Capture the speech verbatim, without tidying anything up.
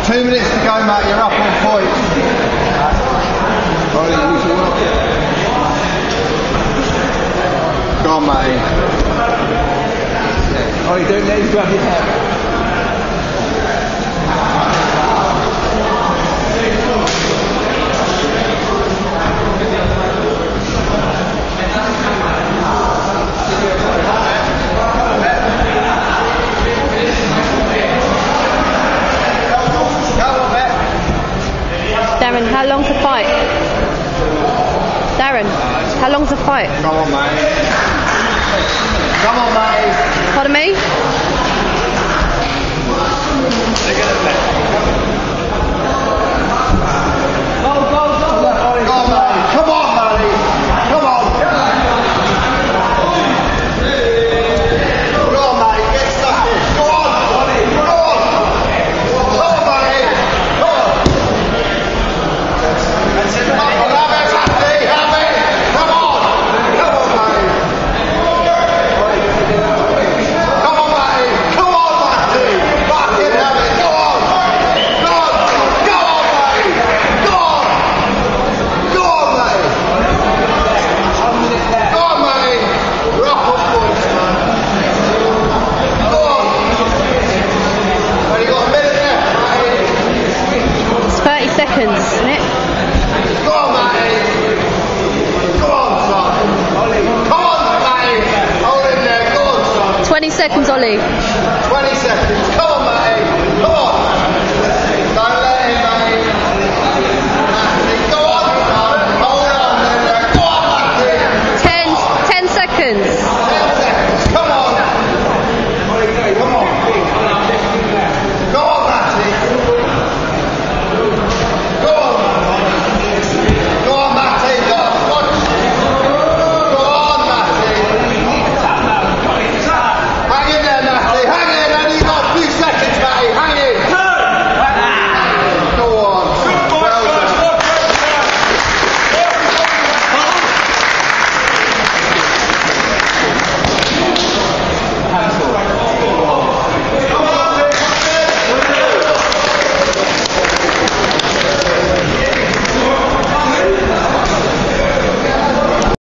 Two minutes to go, mate. You're up on points. Ollie, you should work it. Go on, mate. Ollie, don't let him grab your head. Darren, how long's the fight? Darren, how long's the fight? Come on, mate. Come on, mate. Pardon me? Go, go, go. Come on, mate. Come on, mate. Come on. Go on, mate. Get stuck in. Go on. Go on. Go on, mate. Go on. That's it, mate. Have it, Randy. Have it. Come on. Come on, mate. Come on, mate. Come on, Matty. Fucking have it. Go on. Go on. Go on, mate. Go on. Go on, mate. Go on, mate. We're up on points, man. Go on. Only got a minute left, mate. It's thirty seconds, isn't it? Go on, mate. Go on, son. Come on, mate. Hold in there. Go on, son. twenty seconds, Ollie. twenty seconds. Come